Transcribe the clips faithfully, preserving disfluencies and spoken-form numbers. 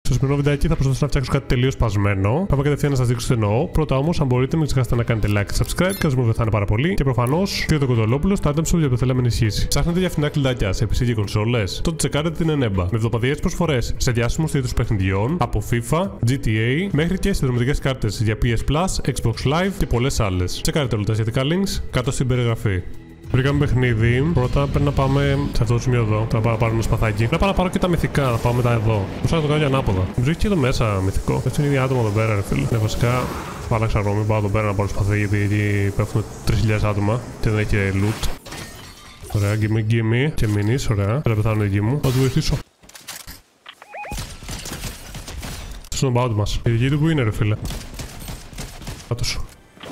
Στο σημερινό βιντεάκι θα προσπαθήσω να φτιάξω κάτι τελείως σπασμένο. Πάμε κατευθείαν να σας δείξω τι εννοώ. Πρώτα όμως, αν μπορείτε, μην ξεχάσετε να κάνετε like και subscribe, καθώς με βοηθάνε πάρα πολύ. Και προφανώς, και το Κοντολόπουλο στο item shop για το θέλαμε ενισχύσει. Ψάχνετε για φθηνά κλειδάκια σε πι σι και κονσόλες? Τότε τσεκάρετε την Eneba. Με εβδομαδιαίες προσφορές σε διάσημους τίτλους παιχνιδιών, από FIFA, τζι τι έι, μέχρι και συνδρομητικές κάρτες για πι ες Plus, Xbox Live και πολλές άλλες. Τσεκάρετε όλα τα σχετικά links κάτω στην περιγραφή. Βρήκαμε παιχνίδι. Πρώτα πρέπει να πάμε σε αυτό το σημείο εδώ. Θα πάω να πάρουμε σπαθάκι. Να πάω να πάρω και τα μυθικά. Θα πάω μετά εδώ. Πώ θα το κάνω για ανάποδα. Νομίζω έχει και εδώ μέσα μυθικό. Έτσι είναι ήδη άτομα εδώ πέρα, ρε φίλε. Ναι, βασικά άλλαξα ρόμι. Πάω εδώ πέρα να πάρω σπαθί γιατί εκεί πέφτουν τρεις χιλιάδες άτομα και δεν έχει και loot. Ωραία, gimme, gimme. Και minis, ωραία. Θα πεθάνω εκεί μου. Θα του βοηθήσω. Στον μπάουτ μα. Η δική του που είναι, ρε φίλε. Κάτω σου.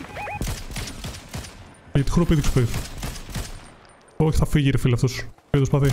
Γιατί χοροπήδη του παιδί. Όχι, θα φύγει ρε φίλε αυτός. Φύγει το σπαθί.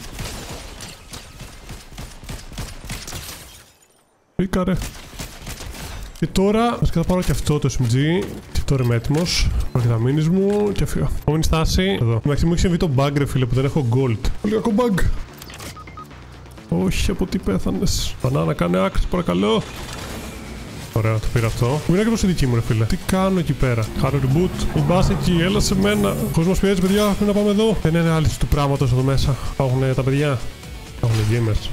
Φύγα ρε. Και τώρα, βασικά θα πάρω και αυτό το ες εμ τζι. Και τώρα είμαι έτοιμος. Πάρω και τα minis μου και φύγω. Επόμενη στάση. Εδώ. Εντάξει, μου έχει συμβεί το bug ρε φίλε που δεν έχω gold. Πολύ κακό bug. Όχι, από τι πέθανες. Μπανάνα, κάνε άκρη, παρακαλώ. Ωραία, το πήρα αυτό. Μην είναι και η δική μου, ρε φίλε. Τι κάνω εκεί πέρα. Κάνω reboot. Μην πας εκεί, έλα σε μένα. Χωρίς μας πιέζει, παιδιά, πρέπει να πάμε εδώ. Δεν είναι άλλη του πράγματος εδώ μέσα. Έχουν τα παιδιά. Έχουν gamers.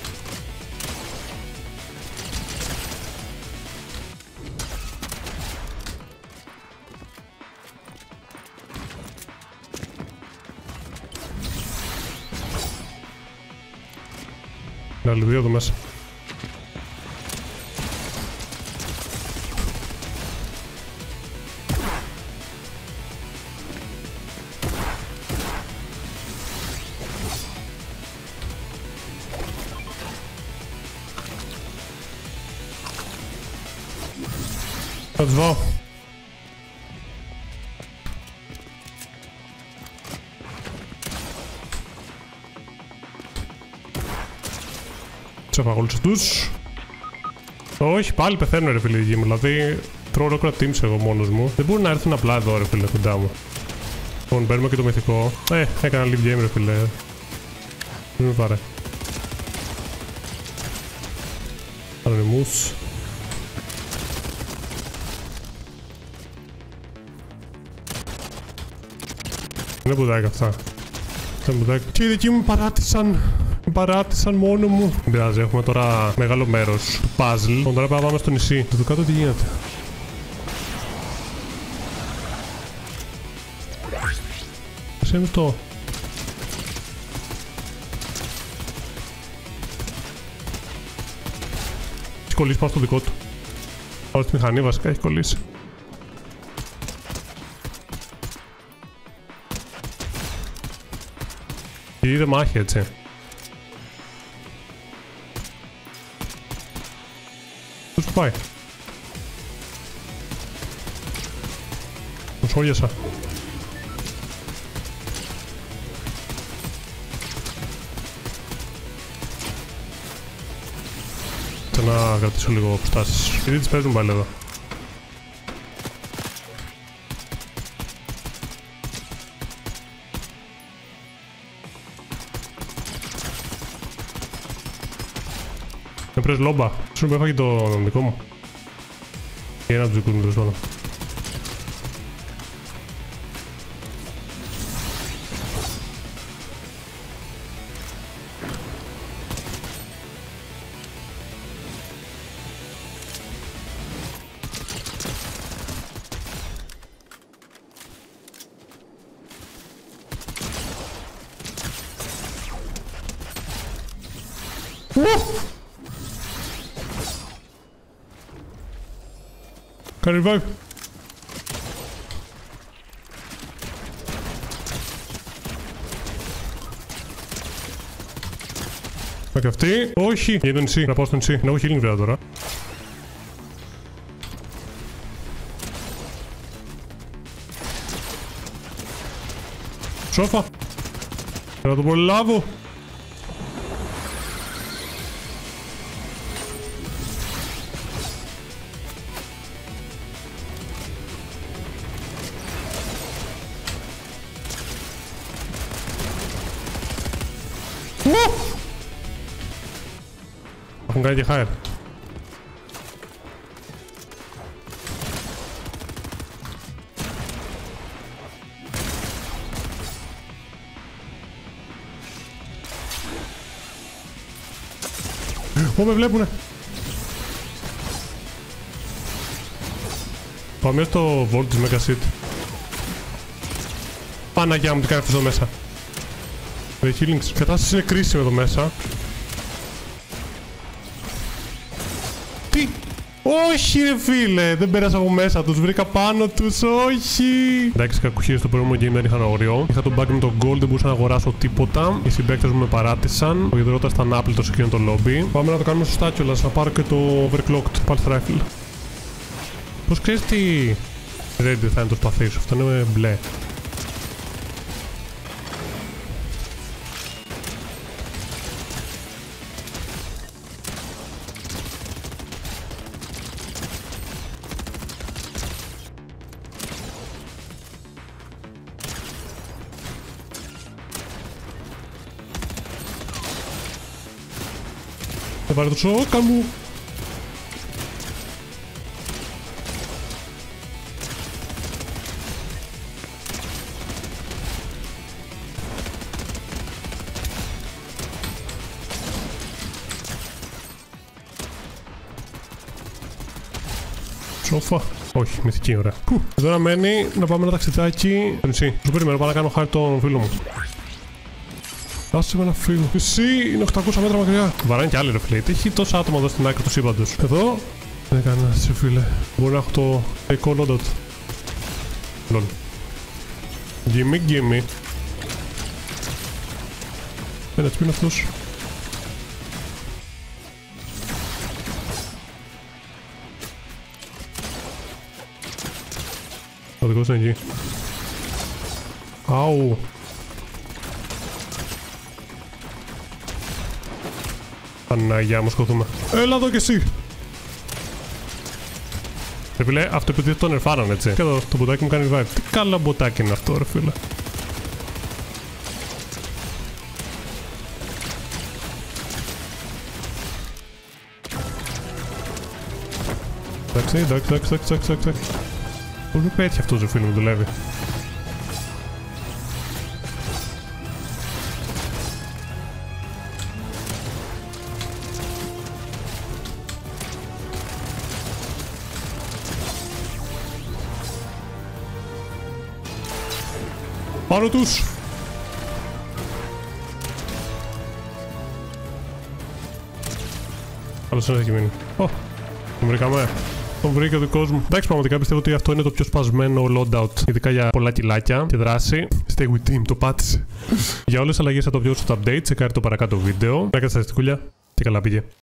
Είναι άλλοι δύο εδώ μέσα. Θα τους βάλω. Τους έφαγα όλους αυτούς. Όχι, πάλι πεθαίνω ρε φίλε δική μου. Δηλαδή τρώω ολόκληρα teams εγώ μόνος μου. Δεν μπορούν να έρθουν απλά εδώ ρε φίλε κοντά μου. Λοιπόν, παίρνουμε και το μυθικό. Ε, έκανα live game ρε φίλε. Δεν με πάρε. Ανεμμούς. Είναι μπουδάκι αυτά. Είναι μπουδάκι. Και οι δικοί μου παράτησαν. Με παράτησαν μόνο μου. Δεν πειράζει, έχουμε τώρα μεγάλο μέρος του puzzle. Τώρα πρέπει να πάμε στο νησί. Το κάτω τι γίνεται. Εσύ είναι αυτό. Έχει κολλήσει πάνω στο δικό του. Πάω στη μηχανή βασικά, έχει κολλήσει. Είδε μάχη έτσι. Πώς πάει. Τον σόγιασα. Θέλω να κρατήσω λίγο αποστάσεις. Γιατί τις παίζουν πάλι εδώ. Με πρες λόμπα. Σου με έφαγε το δικό μου. Και ένα από τους δικούς μου τέλος πάντων. Κάνει revive. Μα και αυτή. Όχι. Για το νησί. Να πάω στο νησί. Να έχω healing βέβαια τώρα. Σόφα. Να το προλάβω. Έχουν κάνει και hire. Ω, με βλέπουνε. Πάμε στο Vault της Mega City. Παναγιά μου, τι κάνει αυτό εδώ μέσα. The healings. Η κατάσταση είναι κρίσιμη εδώ μέσα. Τι! Όχι ρε φίλε! Δεν πέρασα από μέσα τους, βρήκα πάνω τους, όχι! Εντάξει, κακουχίες στο προηγούμενο game δεν είχαν όριο. Είχα τον bug με τον gold, δεν μπορούσα να αγοράσω τίποτα. Οι συμπαίκτες μου με παράτησαν. Ο γεδρότας ήταν άπλητος σε εκείνο το lobby. Πάμε να το κάνουμε σωστά κιόλας, να πάρω και το overclocked pulse rifle. Πώς ξέρεις τι ready θα είναι το σπαθί σου, αυτό είναι μπλε. Θα πάρει το σόκα μου. Σόφα. Όχι, μυθική, ωραία. Τώρα μένει να πάμε ένα ταξιδάκι στο νησί. Σου περιμένω, πάω να κάνω χάρη τον φίλο μου. Άσε με ένα φίλο. Εσύ είναι οκτακόσια μέτρα μακριά. Βαράνε κι άλλοι ρε φίλε. Έχει τόσα άτομα εδώ στην άκρη του σύμπαντος. Εδώ δεν κάνει κανένα ρε φίλε. Μπορεί να έχω το φαϊκό loadout. Λολ. Gimme, gimme. Ένα έτσι είναι αυτός. Ο δικός είναι εκεί. Αου. Παναγιά μου, σκοτούμε. Έλα εδώ κι εσύ. Ρε φίλε, αυτό επειδή τον ερφάραν έτσι. Και εδώ το μποτάκι μου κάνει revive. Τι καλά μποτάκι είναι αυτό ρε φίλε. Εντάξει, εντάξει, εντάξει, εντάξει, εντάξει. Πώς μου πέτυχε αυτός ο φίλος μου, δουλεύει. Πάρω τους! Άλλος ένας έχει μείνει. Ω, τον βρήκαμε. Τον βρήκε ο δικός μου. Εντάξει, πραγματικά πιστεύω ότι αυτό είναι το πιο σπασμένο loadout. Ειδικά για πολλά κιλάκια και δράση. Stay with team, το πάτησε. Για όλες τις αλλαγές θα το βιώσω στο update. Τσεκάρετε το παρακάτω βίντεο. Να κάνετε στατιστικούλια και καλά πήγε.